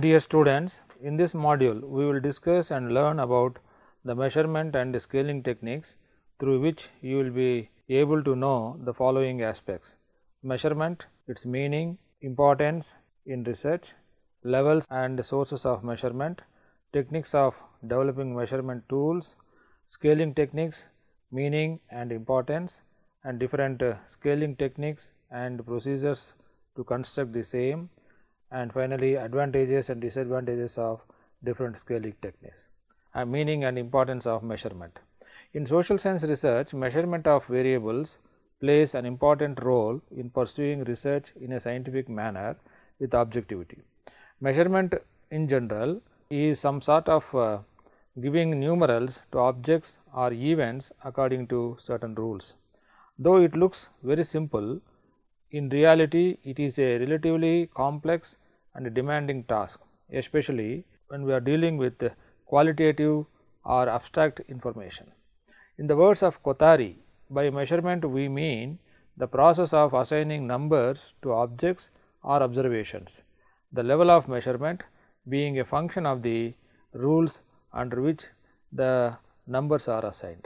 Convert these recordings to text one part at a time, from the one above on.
Dear students, in this module we will discuss and learn about the measurement and scaling techniques through which you will be able to know the following aspects: measurement, its meaning, importance in research, levels and sources of measurement, techniques of developing measurement tools, scaling techniques, meaning and importance, and different scaling techniques and procedures to construct the same, and finally advantages and disadvantages of different scaling techniques. Meaning and importance of measurement. In social science research, measurement of variables plays an important role in pursuing research in a scientific manner with objectivity. Measurement in general is some sort of giving numerals to objects or events according to certain rules. Though it looks very simple, in reality it is a relatively complex and demanding task, especially when we are dealing with qualitative or abstract information. In the words of Kothari, by measurement we mean the process of assigning numbers to objects or observations, the level of measurement being a function of the rules under which the numbers are assigned.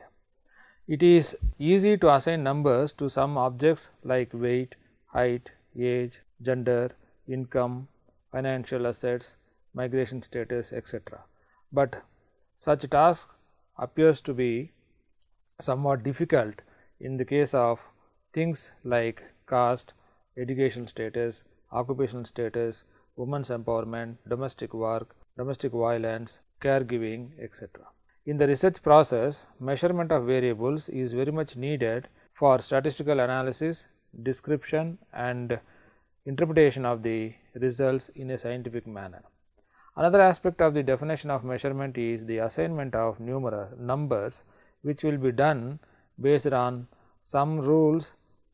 It is easy to assign numbers to some objects like weight, height, age, gender, income, financial assets, migration status, etc. But such task appears to be somewhat difficult in the case of things like caste, educational status, occupational status, women's empowerment, domestic work, domestic violence, caregiving, etc. In the research process, measurement of variables is very much needed for statistical analysis, description and interpretation of the results in a scientific manner. Another aspect of the definition of measurement is the assignment of numbers, which will be done based on some rules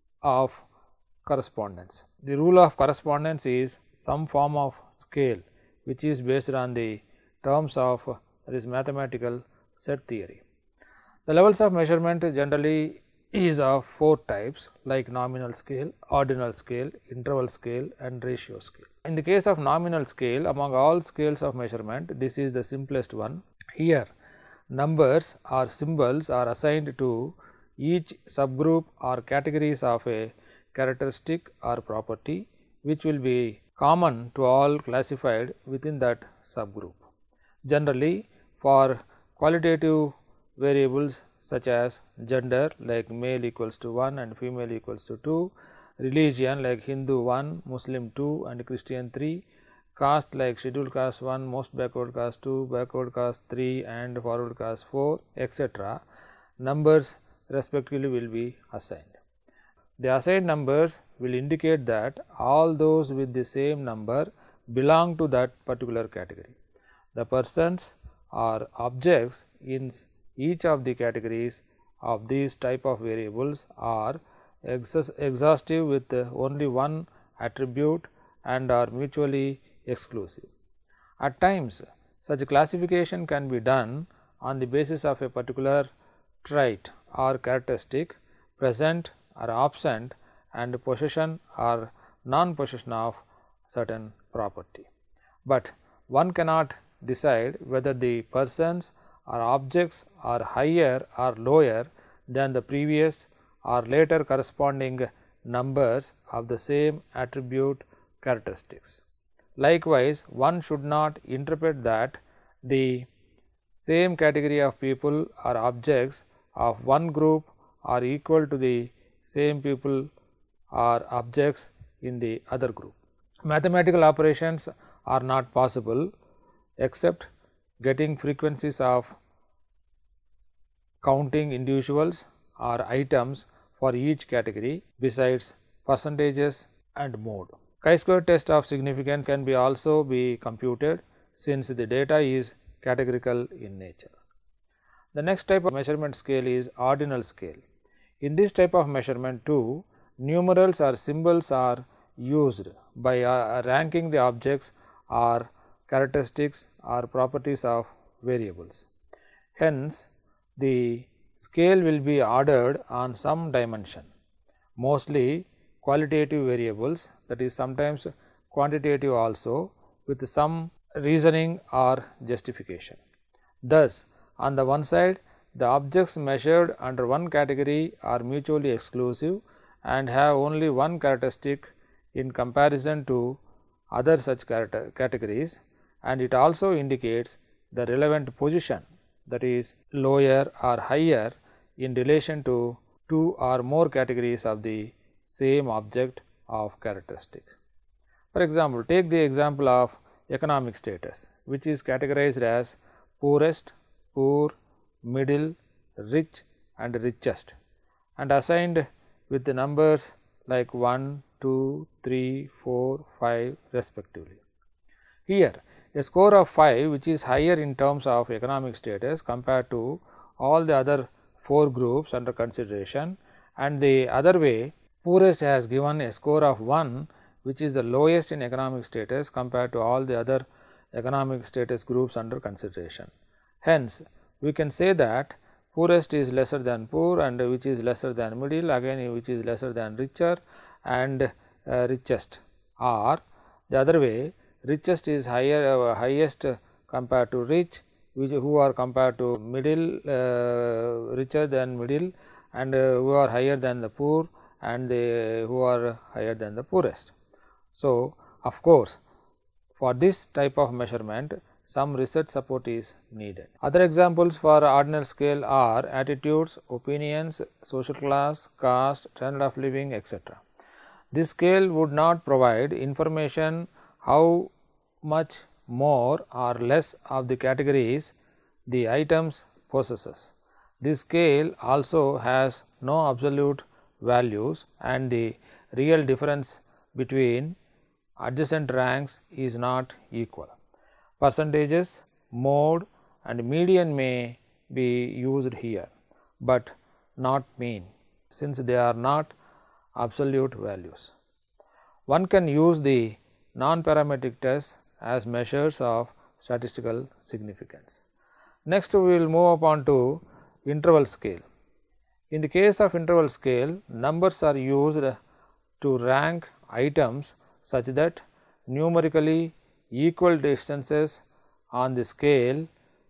of correspondence. The rule of correspondence is some form of scale which is based on the terms of mathematical set theory. The levels of measurement generally is of 4 types, like nominal scale, ordinal scale, interval scale and ratio scale. In the case of nominal scale, among all scales of measurement, this is the simplest one. Here numbers or symbols are assigned to each subgroup or categories of a characteristic or property, which will be common to all classified within that subgroup. Generally, for qualitative variables such as gender, like male equals to 1 and female equals to 2, religion like Hindu 1, Muslim 2 and Christian 3, caste like scheduled caste 1, most backward caste 2, backward caste 3 and forward caste 4, etc. numbers respectively will be assigned. The assigned numbers will indicate that all those with the same number belong to that particular category. The persons or objects in each of the categories of these type of variables are exhaustive with only one attribute and are mutually exclusive. At times, such classification can be done on the basis of a particular trait or characteristic present or absent and possession or non-possession of certain property. But one cannot decide whether the persons or objects are higher or lower than the previous or later corresponding numbers of the same attribute characteristics. Likewise, one should not interpret that the same category of people or objects of one group are equal to the same people or objects in the other group. Mathematical operations are not possible except getting frequencies of counting individuals or items for each category besides percentages and mode. Chi-square test of significance can be also be computed since the data is categorical in nature. The next type of measurement scale is ordinal scale. In this type of measurement too, numerals or symbols are used by ranking the objects or characteristics or properties of variables. Hence, the scale will be ordered on some dimension, mostly qualitative variables, that is sometimes quantitative also, with some reasoning or justification. Thus, on the one side, the objects measured under one category are mutually exclusive and have only one characteristic in comparison to other such categories, and it also indicates the relevant position, that is lower or higher in relation to two or more categories of the same object of characteristic. For example, take the example of economic status, which is categorized as poorest, poor, middle, rich and richest, and assigned with the numbers like 1, 2, 3, 4, 5 respectively. Here a score of 5, which is higher in terms of economic status compared to all the other 4 groups under consideration, and the other way, poorest has given a score of 1, which is the lowest in economic status compared to all the other economic status groups under consideration. Hence, we can say that poorest is lesser than poor, and which is lesser than middle, again which is lesser than richer and richest, or the other way, richest is higher highest compared to rich, which who are compared to middle, richer than middle, and who are higher than the poor, and who are higher than the poorest. So, of course, for this type of measurement some research support is needed. Other examples for ordinal scale are attitudes, opinions, social class, caste, standard of living, etc. This scale would not provide information how much more or less of the categories the items possesses. This scale also has no absolute values, and the real difference between adjacent ranks is not equal. Percentages, mode and median may be used here, but not mean, since they are not absolute values. One can use the non-parametric tests as measures of statistical significance. Next, we will move upon to interval scale. In the case of interval scale, numbers are used to rank items such that numerically equal distances on the scale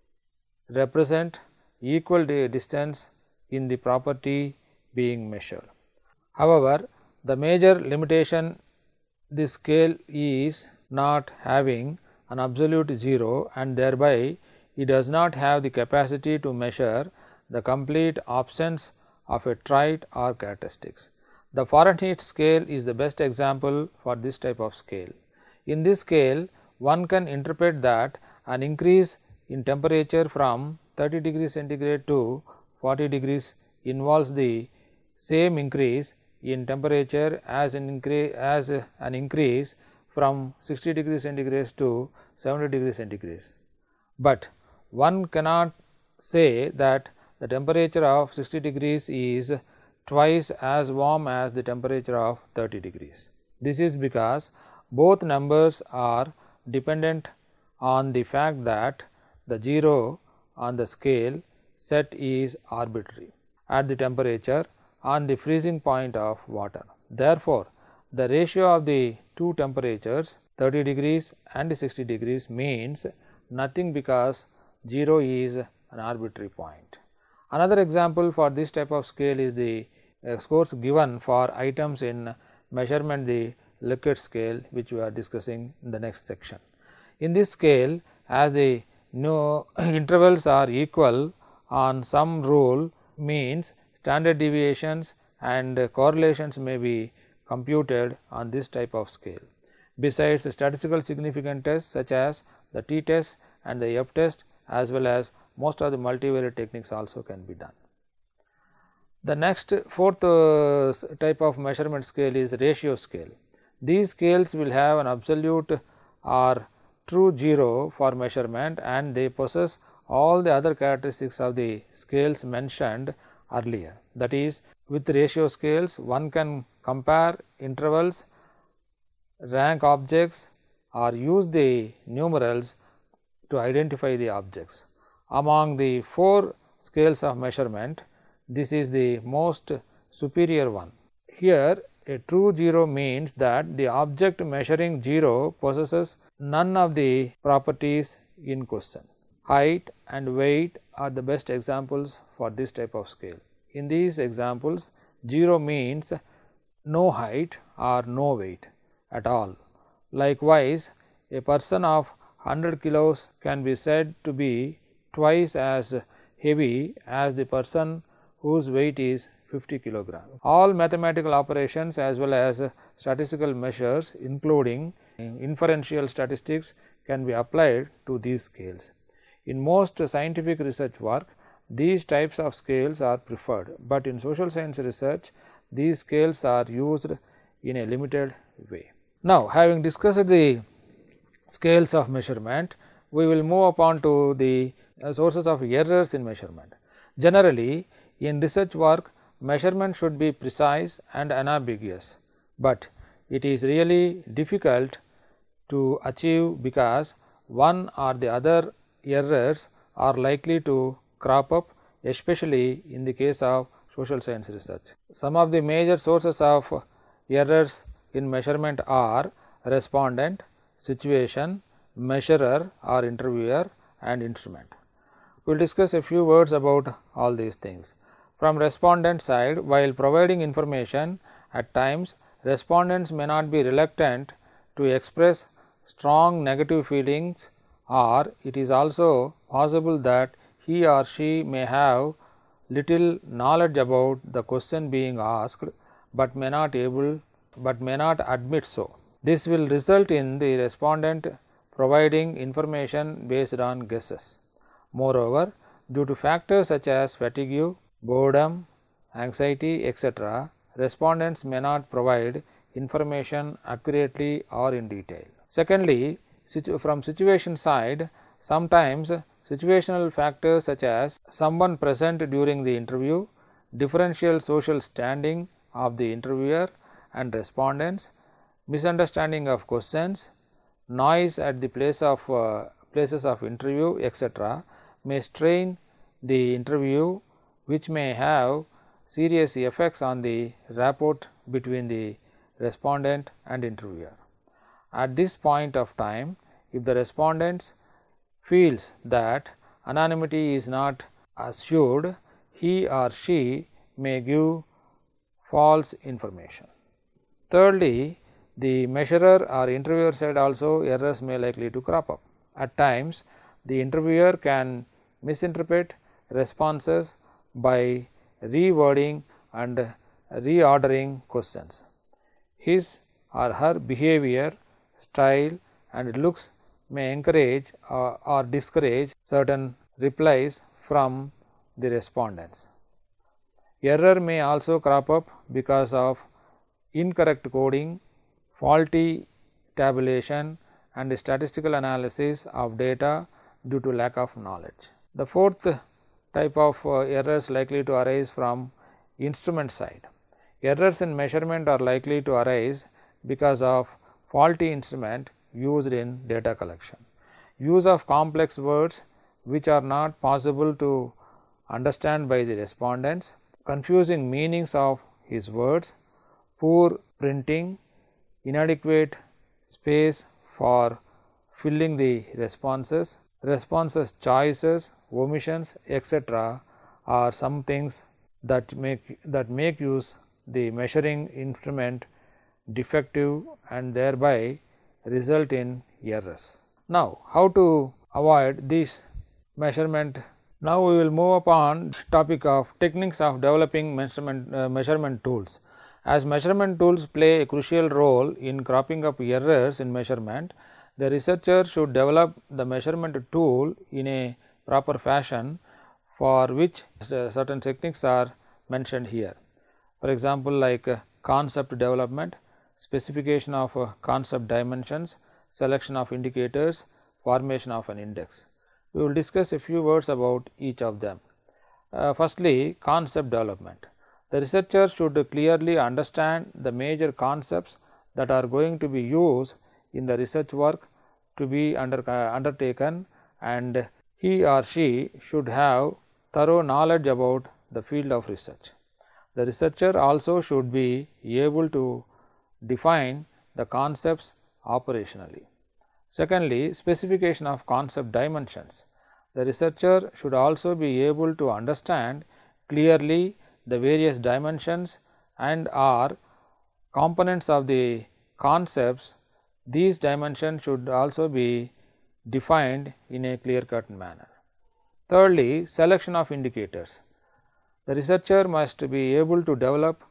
represent equal distance in the property being measured. However, the major limitation this scale is not having an absolute 0, and thereby it does not have the capacity to measure the complete absence of a trait or characteristics. The Fahrenheit scale is the best example for this type of scale. In this scale, one can interpret that an increase in temperature from 30 degrees centigrade to 40 degrees involves the same increase in temperature as an increase from 60 degrees centigrade to 70 degrees centigrade. But one cannot say that the temperature of 60 degrees is twice as warm as the temperature of 30 degrees. This is because both numbers are dependent on the fact that the 0 on the scale set is arbitrary at the temperature on the freezing point of water. Therefore, the ratio of the two temperatures 30 degrees and 60 degrees means nothing, because 0 is an arbitrary point. Another example for this type of scale is the scores given for items in measurement, the Likert scale, which we are discussing in the next section. In this scale, as the intervals are equal on some rule, means standard deviations and correlations may be computed on this type of scale. Besides, the statistical significant tests such as the t test and the f test, as well as most of the multivariate techniques also can be done. The next fourth type of measurement scale is ratio scale. These scales will have an absolute or true 0 for measurement, and they possess all the other characteristics of the scales mentioned earlier. That is, with ratio scales one can compare intervals, rank objects, or use the numerals to identify the objects. Among the 4 scales of measurement, this is the most superior one. Here A true zero means that the object measuring 0 possesses none of the properties in question. Height and weight are the best examples for this type of scale. In these examples, 0 means no height or no weight at all. Likewise, a person of 100 kilos can be said to be twice as heavy as the person whose weight is 50 kilograms. All mathematical operations as well as statistical measures, including inferential statistics, can be applied to these scales. In most scientific research work, these types of scales are preferred, but in social science research, these scales are used in a limited way. Now, having discussed the scales of measurement, we will move upon to the sources of errors in measurement. Generally, in research work, measurement should be precise and unambiguous, but it is really difficult to achieve because one or the other errors are likely to crop up, especially in the case of social science research. Some of the major sources of errors in measurement are respondent, situation, measurer or interviewer and instrument. We will discuss a few words about all these things. From respondent side, while providing information, at times respondents may not be reluctant to express strong negative feelings, or it is also possible that he or she may have little knowledge about the question being asked, but may not admit so. This will result in the respondent providing information based on guesses. Moreover, due to factors such as fatigue, boredom, anxiety, etc., respondents may not provide information accurately or in detail. Secondly, from situation side, sometimes situational factors such as someone present during the interview, differential social standing of the interviewer and respondents, misunderstanding of questions, noise at the places of interview, etc., may strain the interview, which may have serious effects on the rapport between the respondent and interviewer. At this point of time, if the respondent feels that anonymity is not assured, he or she may give false information. Thirdly, the measurer or interviewer side also errors may likely to crop up. At times, the interviewer can misinterpret responses by rewording and reordering questions. His or her behavior, style and looks may encourage or discourage certain replies from the respondents. Error may also crop up because of incorrect coding, faulty tabulation and statistical analysis of data due to lack of knowledge. The fourth type of errors likely to arise from instrument side. Errors in measurement are likely to arise because of faulty instrument used in data collection. Use of complex words which are not possible to understand by the respondents, confusing meanings of his words, poor printing, inadequate space for filling the responses, choices, omissions, etc., are some things that make use the measuring instrument defective and thereby result in errors. Now, how to avoid this measurement? Now, we will move upon topic of techniques of developing measurement tools. As measurement tools play a crucial role in cropping up errors in measurement, the researcher should develop the measurement tool in a proper fashion, for which certain techniques are mentioned here. For example, like concept development, specification of concept dimensions, selection of indicators, formation of an index. We will discuss a few words about each of them. Firstly, concept development. The researcher should clearly understand the major concepts that are going to be used in the research work to be undertaken, and he or she should have thorough knowledge about the field of research. The researcher also should be able to define the concepts operationally. Secondly, specification of concept dimensions. The researcher should also be able to understand clearly the various dimensions and or components of the concepts. These dimensions should also be defined in a clear cut manner. Thirdly, selection of indicators. The researcher must be able to develop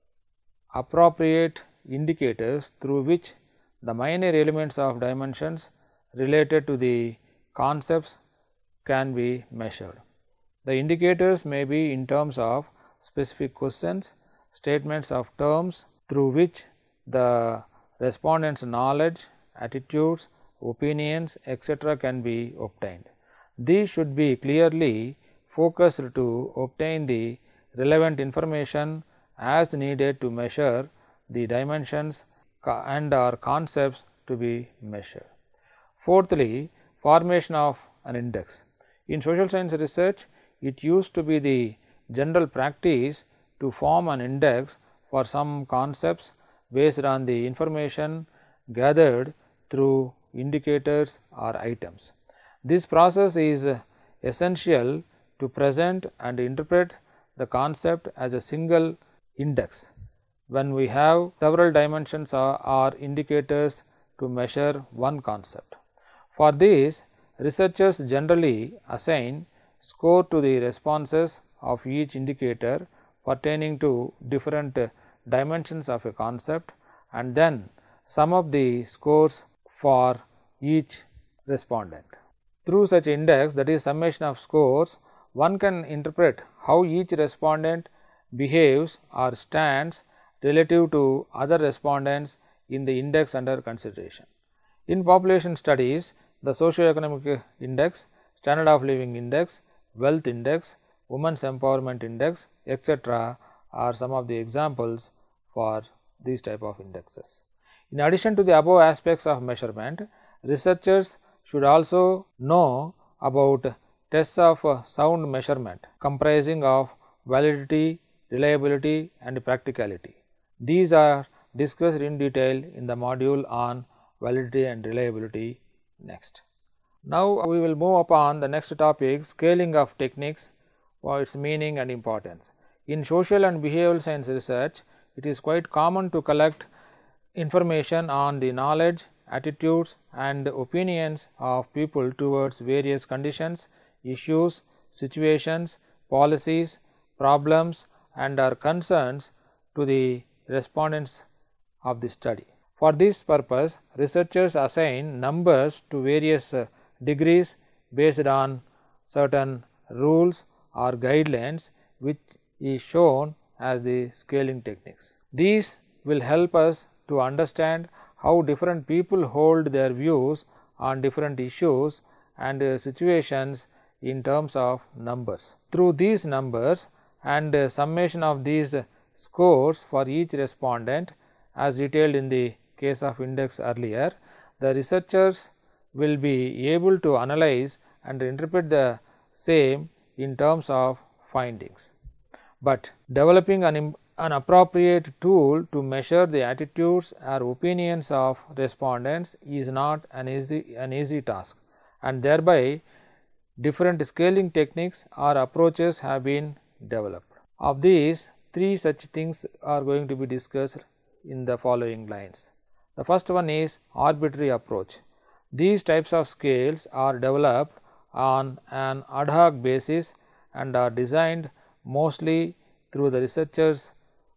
appropriate indicators through which the minor elements of dimensions related to the concepts can be measured. The indicators may be in terms of specific questions, statements of terms through which the respondents' knowledge, attitudes, opinions, etc. can be obtained. These should be clearly focused to obtain the relevant information as needed to measure the dimensions and or concepts to be measured. Fourthly, formation of an index. In social science research, it used to be the general practice to form an index for some concepts based on the information gathered through indicators or items. This process is essential to present and interpret the concept as a single index when we have several dimensions or indicators to measure one concept. For this, researchers generally assign score to the responses of each indicator pertaining to different dimensions of a concept and then sum up the scores for each respondent. Through such index, that is summation of scores, one can interpret how each respondent behaves or stands relative to other respondents in the index under consideration. In population studies, the socio-economic index, standard of living index, wealth index, women's empowerment index, etc. are some of the examples for these type of indexes. In addition to the above aspects of measurement, researchers should also know about tests of sound measurement comprising of validity, reliability and practicality. These are discussed in detail in the module on validity and reliability next. Now, we will move upon the next topic, scaling of techniques, for its meaning and importance. In social and behavioral science research, it is quite common to collect information on the knowledge, attitudes and opinions of people towards various conditions, issues, situations, policies, problems and or concerns to the respondents of the study. For this purpose, researchers assign numbers to various degrees based on certain rules or guidelines, which is shown as the scaling techniques. These will help us to understand how different people hold their views on different issues and situations in terms of numbers. Through these numbers and summation of these scores for each respondent, as detailed in the case of index earlier, the researchers will be able to analyze and interpret the same in terms of findings. But developing an appropriate tool to measure the attitudes or opinions of respondents is not an easy task, and thereby different scaling techniques or approaches have been developed. Of these, three such things are going to be discussed in the following lines. The first one is arbitrary approach. These types of scales are developed on an ad hoc basis and are designed mostly through the researcher's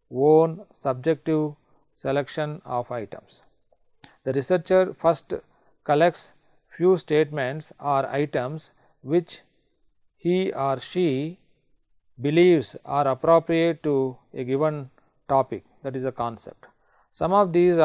own subjective selection of items. The researcher first collects few statements or items which he or she believes are appropriate to a given topic, that is a concept. Some of these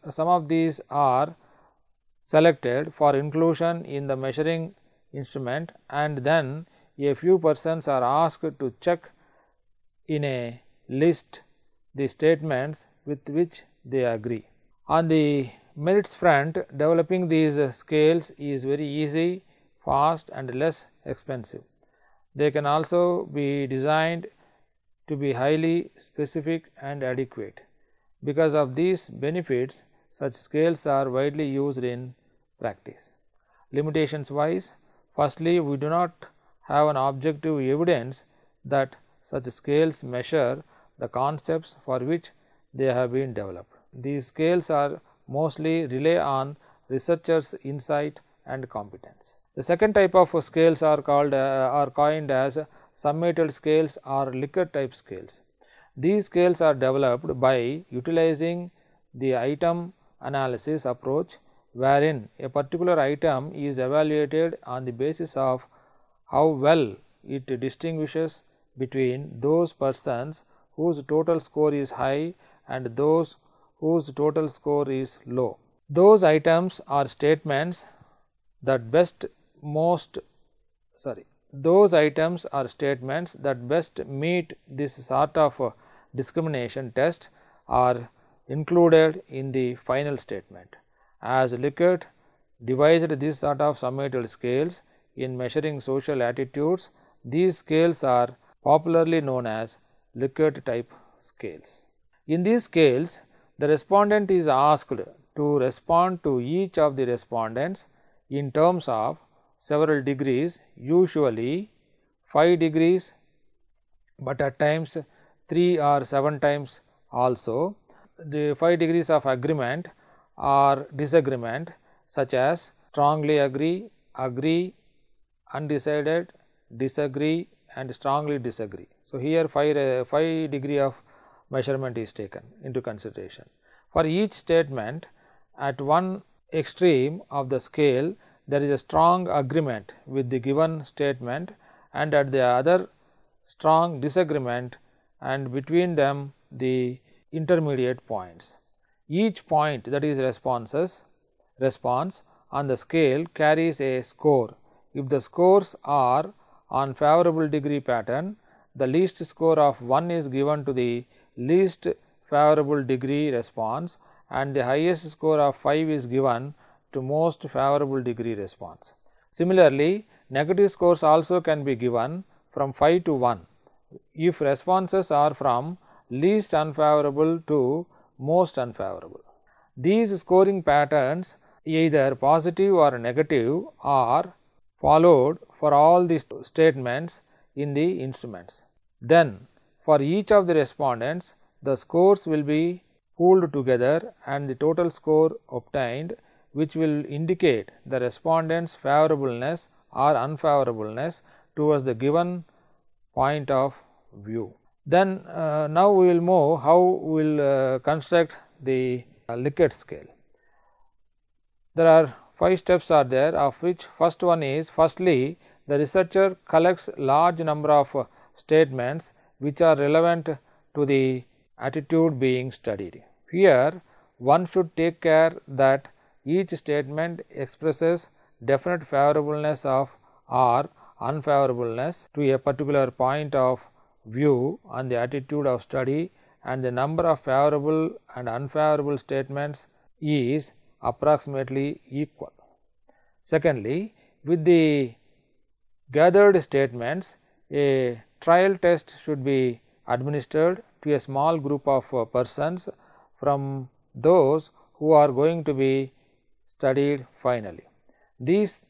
are selected for inclusion in the measuring instrument, and then a few persons are asked to check in a list the statements with which they agree. On the merits front, developing these scales is very easy, fast and less expensive. They can also be designed to be highly specific and adequate. Because of these benefits, such scales are widely used in practice. Limitations wise, firstly, we do not have an objective evidence that such scales measure the concepts for which they have been developed. These scales are mostly rely on researchers' insight and competence. The second type of scales are coined as summated scales or Likert type scales. These scales are developed by utilizing the item analysis approach, wherein a particular item is evaluated on the basis of how well it distinguishes between those persons whose total score is high and those whose total score is low. Those items are statements that best meet this sort of discrimination test are included in the final statement. As Likert devised this sort of summated scales in measuring social attitudes, these scales are popularly known as Likert type scales. In these scales, the respondent is asked to respond to each of the respondents in terms of several degrees, usually 5 degrees, but at times 3 or 7 times also. The 5 degrees of agreement or disagreement, such as strongly agree, agree, undecided, disagree and strongly disagree. So, here 5 degree of measurement is taken into consideration. For each statement, at one extreme of the scale there is a strong agreement with the given statement, and at the other strong disagreement, and between them the intermediate points. Each point, that is response on the scale, carries a score. If the scores are on favorable degree pattern, the least score of 1 is given to the least favorable degree response, and the highest score of 5 is given to most favorable degree response. Similarly, negative scores also can be given from 5 to 1 if responses are from least unfavorable to most unfavorable. These scoring patterns, either positive or negative, are followed for all the statements in the instruments. Then, for each of the respondents, the scores will be pooled together and the total score obtained, which will indicate the respondent's favorableness or unfavorableness towards the given point of view. Then now we will move how we will construct the Likert scale. There are 5 steps are there, of which first one is, firstly, the researcher collects large number of statements which are relevant to the attitude being studied. Here one should take care that each statement expresses definite favorableness of or unfavorableness to a particular point of view on the attitude of study, and the number of favorable and unfavorable statements is approximately equal. Secondly, with the gathered statements, a trial test should be administered to a small group of persons from those who are going to be studied finally. These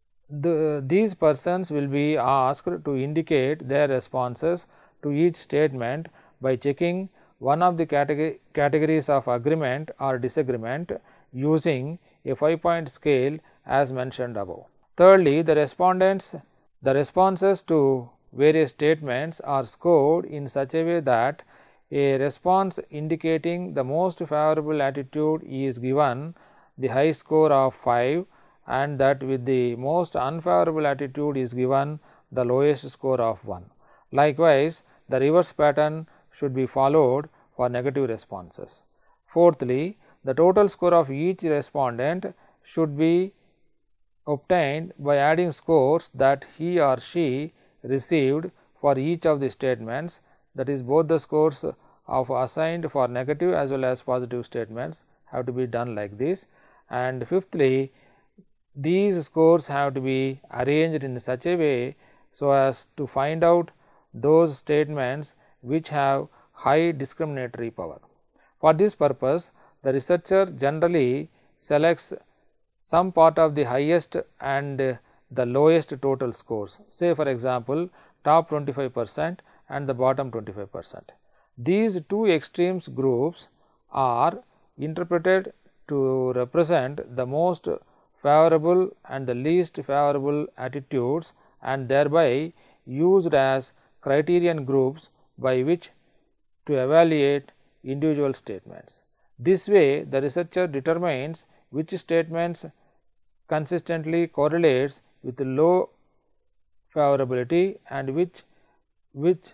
persons will be asked to indicate their responses to each statement by checking one of the categories of agreement or disagreement using a 5-point scale as mentioned above. Thirdly, the responses to various statements are scored in such a way that a response indicating the most favorable attitude is given the high score of 5, and that with the most unfavorable attitude is given the lowest score of 1. Likewise, the reverse pattern should be followed for negative responses. Fourthly, the total score of each respondent should be obtained by adding scores that he or she received for each of the statements, that is, both the scores of assigned for negative as well as positive statements have to be done like this. And fifthly, these scores have to be arranged in such a way so as to find out those statements which have high discriminatory power. For this purpose, the researcher generally selects some part of the highest and the lowest total scores, say for example, top 25% and the bottom 25%. These two extremes groups are interpreted to represent the most favorable and the least favorable attitudes and thereby used as criterion groups by which to evaluate individual statements. This way, the researcher determines which statements consistently correlates with low favorability and which with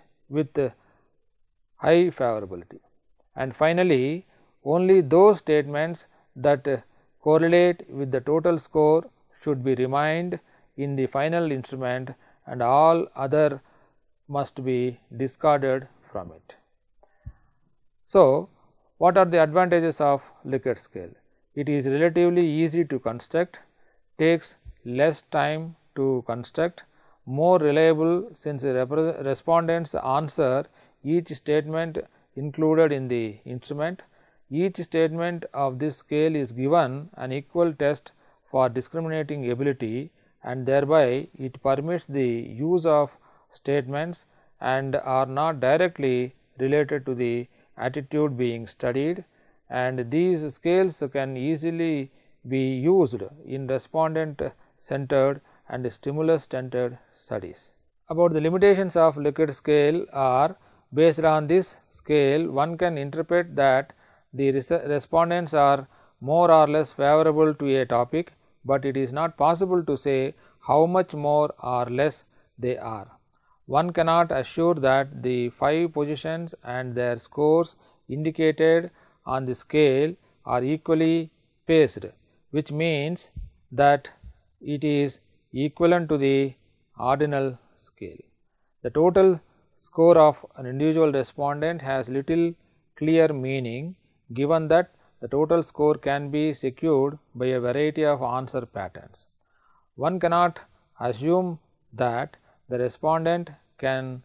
high favorability. And finally, only those statements that correlate with the total score should be remained in the final instrument and all other must be discarded from it. So, what are the advantages of Likert scale? It is relatively easy to construct, takes less time to construct, more reliable since the respondents answer each statement included in the instrument. Each statement of this scale is given an equal test for discriminating ability and thereby it permits the use of statements and are not directly related to the attitude being studied, and these scales can easily be used in respondent centered and stimulus centered studies. About the limitations of Likert scale are, based on this scale one can interpret that the respondents are more or less favorable to a topic, but it is not possible to say how much more or less they are. One cannot assure that the 5 positions and their scores indicated on the scale are equally spaced, which means that it is equivalent to the ordinal scale. The total score of an individual respondent has little clear meaning, given that the total score can be secured by a variety of answer patterns. One cannot assume that the respondent can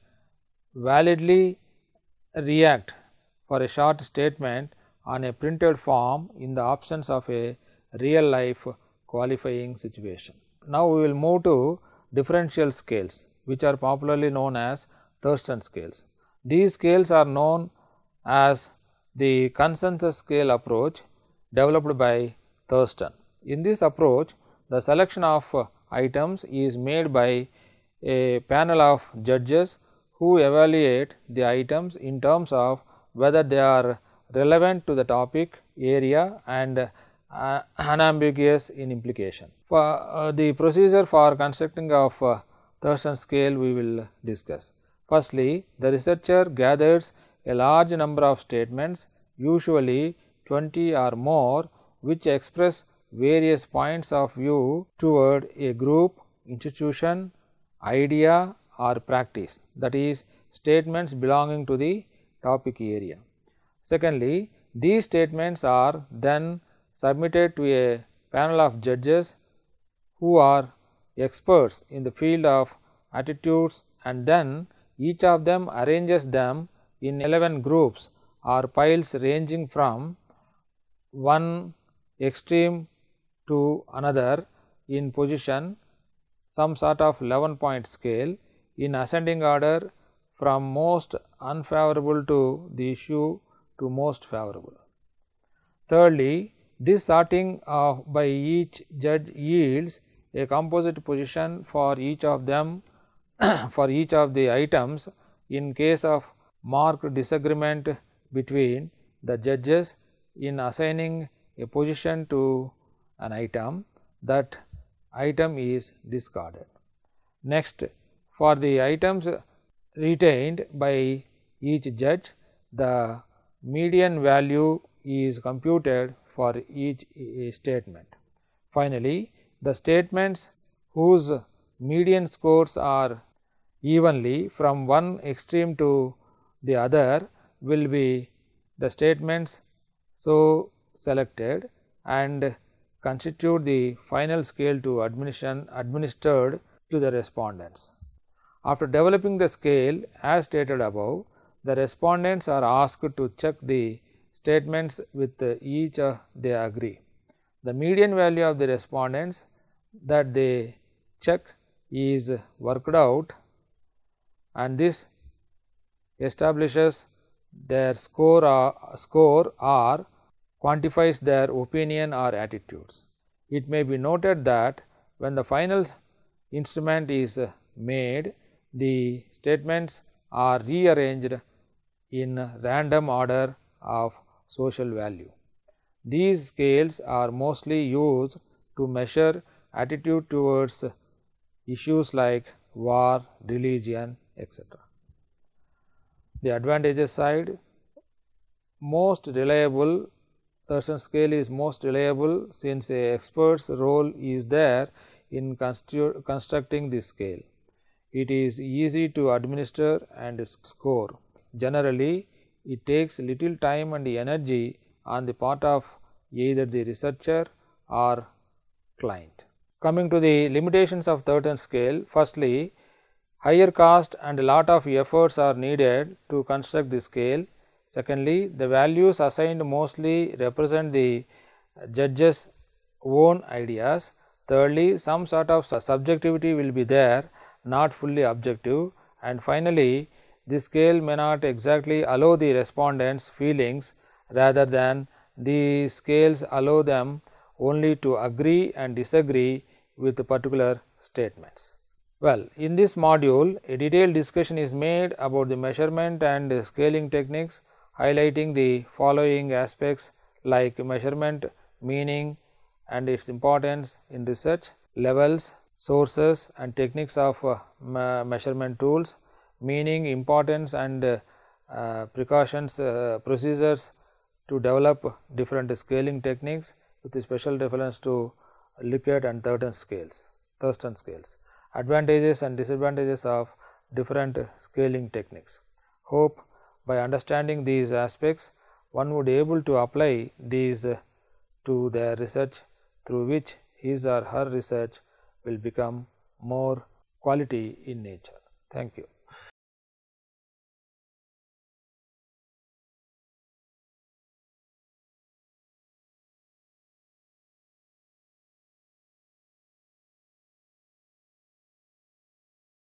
validly react for a short statement on a printed form in the absence of a real life qualifying situation. Now, we will move to differential scales, which are popularly known as Thurston scales. These scales are known as the consensus scale approach developed by Thurston. In this approach, the selection of items is made by a panel of judges who evaluate the items in terms of whether they are relevant to the topic area and unambiguous in implication. For the procedure for constructing of Thurston scale we will discuss. Firstly, the researcher gathers a large number of statements, usually 20 or more, which express various points of view toward a group, institution, idea or practice, that is statements belonging to the topic area. Secondly, these statements are then submitted to a panel of judges who are experts in the field of attitudes, and then each of them arranges them in 11 groups or piles ranging from one extreme to another in position, some sort of 11-point scale in ascending order from most unfavorable to the issue to most favorable. Thirdly, this sorting by each judge yields a composite position for each of them for each of the items in case of marked disagreement between the judges in assigning a position to an item, that item is discarded. Next, for the items retained by each judge, the median value is computed for each statement. Finally, the statements whose median scores are evenly from one extreme to the other will be the statements so selected and constitute the final scale to administered to the respondents. After developing the scale as stated above, The respondents are asked to check the statements with each they agree. The median value of the respondents that they check is worked out, and this establishes their score or quantifies their opinion or attitudes. It may be noted that when the final instrument is made, the statements are rearranged in random order of social value. These scales are mostly used to measure attitude towards issues like war, religion, etc. The advantages side, most reliable, Thurston scale is most reliable since a expert's role is there in constructing this scale. It is easy to administer and score. Generally, it takes little time and energy on the part of either the researcher or client. Coming to the limitations of Thurston scale, firstly, higher cost and a lot of efforts are needed to construct the scale. Secondly, the values assigned mostly represent the judge's own ideas. Thirdly, some sort of subjectivity will be there, not fully objective. And finally, the scale may not exactly allow the respondents' feelings, rather than the scales allow them only to agree and disagree with particular statements. Well, in this module, a detailed discussion is made about the measurement and scaling techniques, highlighting the following aspects like measurement, meaning and its importance in research, levels, sources and techniques of measurement tools, meaning, importance and precautions, procedures to develop different scaling techniques with a special reference to Likert and Thurston scales, advantages and disadvantages of different scaling techniques. Hope by understanding these aspects, one would be able to apply these to their research, through which his or her research will become more quality in nature. Thank you.